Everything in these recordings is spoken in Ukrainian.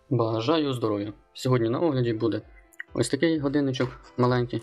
Бажаю здоров'я! Сьогодні на огляді буде ось такий годинничок маленький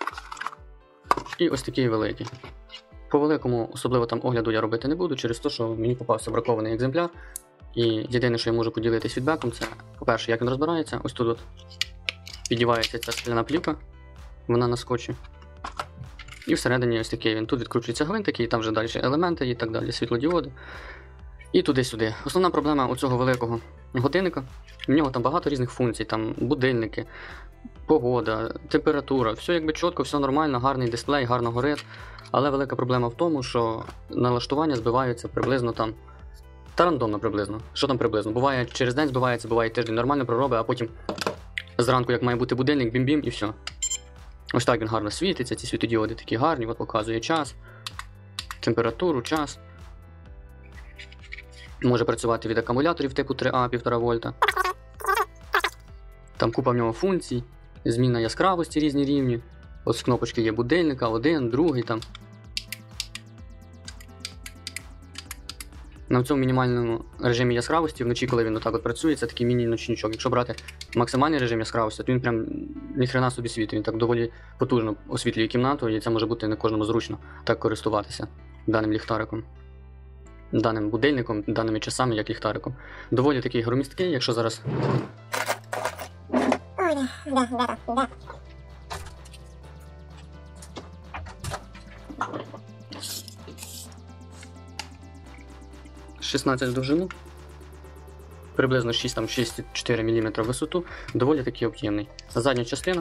і ось такий великий. По великому особливо там огляду я робити не буду, через те, що мені попався бракований екземпляр. І єдине, що я можу поділитись фідбеком, це, по-перше, як він розбирається. Ось тут підівається ця скляна плівка, вона на скотчі. І всередині ось такий він. Тут відкручується гвинтики, і там вже далі елементи і так далі, світлодіоди. І туди-сюди. Основна проблема у цього великого годинника, в нього там багато різних функцій, там будильники, погода, температура, все якби чітко, все нормально, гарний дисплей, гарно горить. Але велика проблема в тому, що налаштування збиваються приблизно там, та рандомно приблизно. Що там приблизно? Буває через день збивається, буває тиждень нормально проробить, а потім зранку, як має бути будильник, бім-бім і все. Ось так він гарно світиться, ці світодіоди такі гарні, от показує час, температуру, час. Може працювати від акумуляторів типу 3А 1,5 вольта. Там купа в нього функцій, зміна яскравості різні рівні. Ось кнопочки є будильника, один, другий там. На цьому мінімальному режимі яскравості вночі, коли він отак от працює, це такий міні-ночничок. Якщо брати максимальний режим яскравості, то він прям ніхрена собі світить. Він так доволі потужно освітлює кімнату, і це може бути не кожному зручно так користуватися даним ліхтариком. Даним будильником, даними часами, як ліхтариком. Доволі такий громісткий, якщо зараз... Да. 16 в довжину, приблизно 6,4 мм висоту, доволі такий об'ємний. Задня частина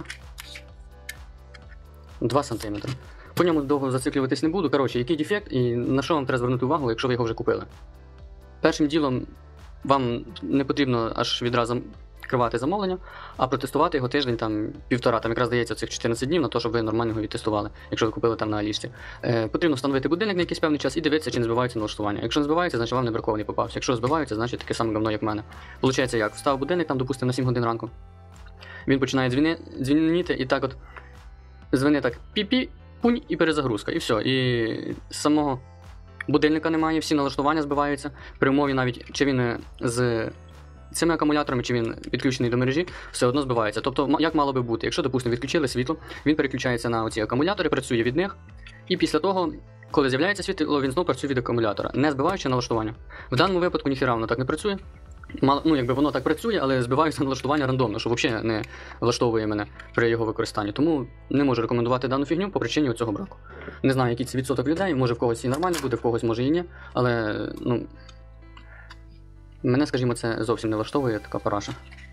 2 см. По ньому довго зациклюватись не буду. Коротше, який дефект і на що вам треба звернути увагу, якщо ви його вже купили. Першим ділом вам не потрібно аж відразу відкривати замовлення, а протестувати його тиждень, там, півтора, там якраз дається цих 14 днів на те, щоб ви нормально його відтестували, якщо ви купили там на Алішці. Потрібно встановити будильник на якийсь певний час і дивитися, чи не збиваються налаштування. Якщо не збивається, значить вам не бракований попався. Якщо збиваються, значить таке саме говно, як в мене. Получається як? Встав будильник, там, допустимо, на 7 годин ранку. Він починає дзвініти і так от дзвонить так пі-пі, пунь і перезагрузка. І все. І самого будильника немає, всі налаштування збиваються. При умові навіть, чи він з цими акумуляторами, чи він підключений до мережі, все одно збивається. Тобто, як мало би бути? Якщо, допустимо, відключили світло, він переключається на оці акумулятори, працює від них, і після того, коли з'являється світло, він знову працює від акумулятора, не збиваючи налаштування. В даному випадку ніхіра воно так не працює. Ну, якби воно так працює, але збиваються налаштування рандомно, що взагалі не влаштовує мене при його використанні. Тому не можу рекомендувати дану фігню по причині цього браку. Не знаю, який це відсоток людей, може в когось і нормально буде, в когось може і ні, але, ну, мене, скажімо, це зовсім не влаштовує, така параша.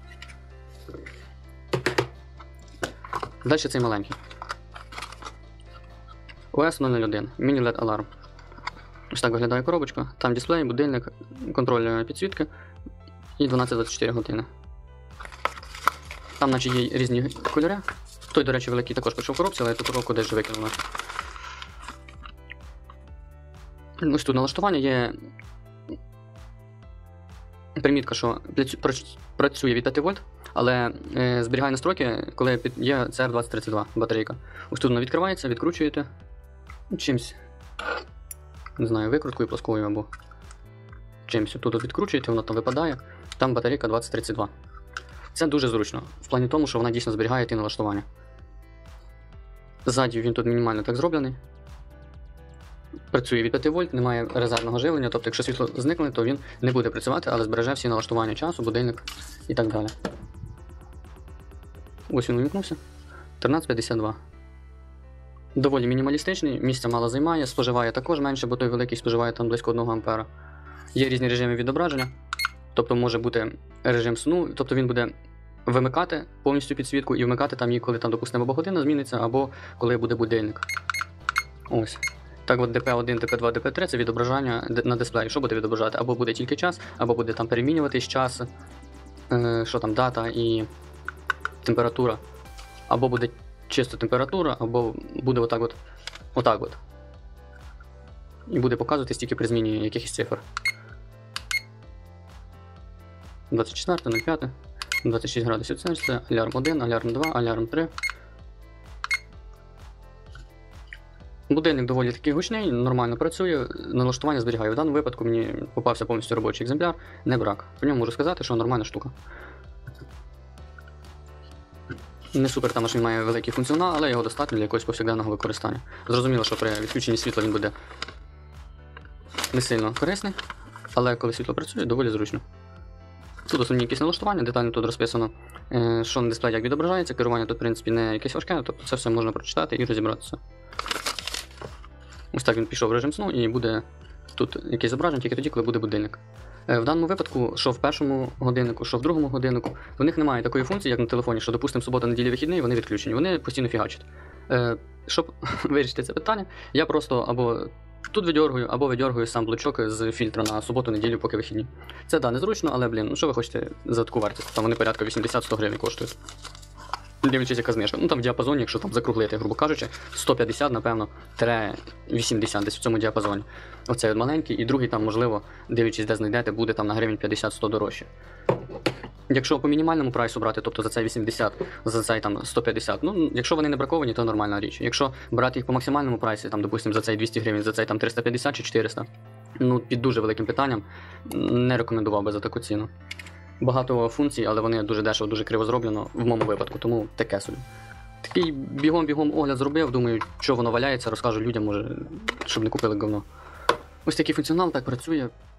Далі цей маленький. OS001, міні-LED аларм. Ось так виглядає коробочка. Там дисплей, будильник, контроль підсвітки і 12-24 години. Там наче є різні кольори. Той, до речі, великий також пішов в коробці, але я ту коробку десь вже викинув. Ось тут налаштування є примітка, що працює від 5 вольт, але зберігає настройки, коли є CR2032 батарейка. Ось тут вона відкривається, відкручуєте чимсь, не знаю, викруткою плоскою або чимсь. Тут відкручуєте, воно там випадає, там батарейка 2032. Це дуже зручно, в плані тому, що вона дійсно зберігає ті налаштування. Ззаді він тут мінімально так зроблений. Працює від 5 вольт, немає резервного живлення, тобто якщо світло зникне, то він не буде працювати, але збереже всі налаштування часу, будильник і так далі. Ось він увімкнувся. 1352. Доволі мінімалістичний, місця мало займає, споживає також менше, бо той великий споживає там близько 1 А. Є різні режими відображення, тобто може бути режим сну, тобто він буде вимикати повністю підсвітку і вмикати там її, коли там, допустимо, або година зміниться, або коли буде будильник. Ось. Так от DP1, DP2, DP3 це відображення на дисплеї. Що буде відображати? Або буде тільки час, або буде там перемінюватись час, що там дата і температура. Або буде чисто температура, або буде отак от. І буде показувати тільки при зміні якихось цифр. 24.05, 26 градусів Цельсія, алярм 1, алярм 2, алярм 3. Будильник доволі такий гучний, нормально працює, налаштування зберігаю. В даному випадку мені попався повністю робочий екземпляр, не брак. По ньому можу сказати, що нормальна штука. Не супер, там аж він має великий функціонал, але його достатньо для якогось повсякденного використання. Зрозуміло, що при відключенні світла він буде не сильно корисний, але коли світло працює, доволі зручно. Тут основні якісь налаштування, детально тут розписано, що на дисплеї як відображається, керування тут, в принципі, не якесь важке, тобто це все можна прочитати і розібратися. Ось так він пішов в режим сну і буде тут якесь зображення тільки тоді, коли буде будильник. В даному випадку, що в першому годиннику, що в другому годиннику, в них немає такої функції, як на телефоні, що, допустимо, субота, неділя, вихідний, вони відключені, вони постійно фігачать. Щоб вирішити це питання, я просто або тут видьоргую, або видьоргую сам блочок з фільтра на суботу, неділю, поки вихідні. Це, да, незручно, але, ну що ви хочете за таку вартість? Там вони порядка 80-100 гривень коштують. Дивлячись, яка знижка. Ну там в діапазоні, якщо там закруглити, грубо кажучи, 150, напевно, 80 десь в цьому діапазоні. Оцей от маленький, і другий там, можливо, дивлячись, де знайдете, буде там на гривень 50-100 дорожче. Якщо по мінімальному прайсу брати, тобто за цей 80, за цей там 150, ну, якщо вони не браковані, то нормальна річ. Якщо брати їх по максимальному прайсі, там, допустимо, за цей 200 гривень, за цей там 350 чи 400, ну, під дуже великим питанням, не рекомендував би за таку ціну. Багато функцій, але вони дуже дешево, дуже криво зроблено в моєму випадку, тому таке собі. Такий бігом-бігом огляд зробив, думаю, що воно валяється, розкажу людям, може, щоб не купили говно. Ось такий функціонал, так працює.